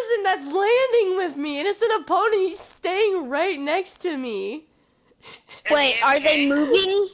person that's landing with me, and it's an opponent. He's staying right next to me. Wait, are they moving?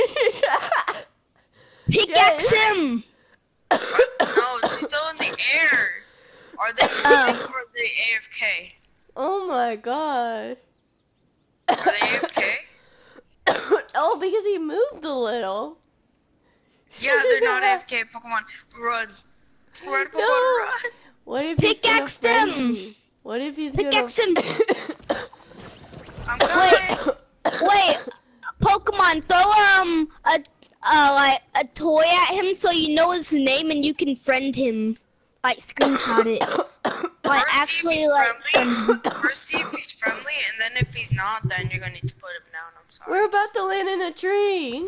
Pickaxe him! No, she's still in the air. Are they moving or are they AFK? Oh my god. Are they AFK? Oh, because he moved a little. Yeah, they're not AFK. Pokemon, run. Run, Pokemon, No. run. What if Pickaxe he's gonna friend him. me? What if he's Pickaxe gonna... him! I'm coming. Wait, Pokemon, throw like a toy at him so you know his name and you can friend him. Like screenshot it. Like First actually see if he's like friendly. First see if he's friendly, and then if he's not, then you're gonna need to put him down. I'm sorry. We're about to land in a tree.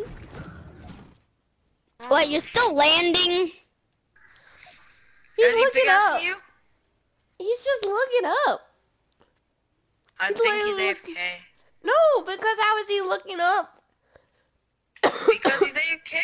Wait, you're still landing? He's Is he looking up. pickaxing you? He's just looking up. I He's think literally he's AFK. No, because how is he looking up? Because he's AFK.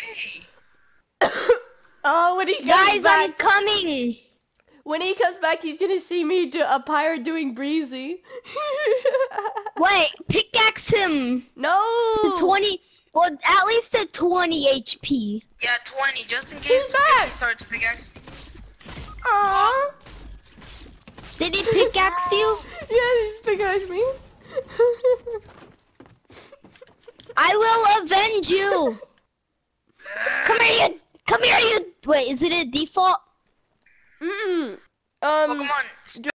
Oh, when he comes Guys, back, I'm coming! when he comes back, he's gonna see me do a pirate doing breezy. Wait, pickaxe him! No. To 20, well, at least at 20 HP. Yeah, 20, just in case back. he starts pickaxing. Aww. Did he pickaxe you? Yeah, he's pickaxe me. I will avenge you! Come here, you! Come here, you! Wait, is it a default? Mm-mm. Pokemon,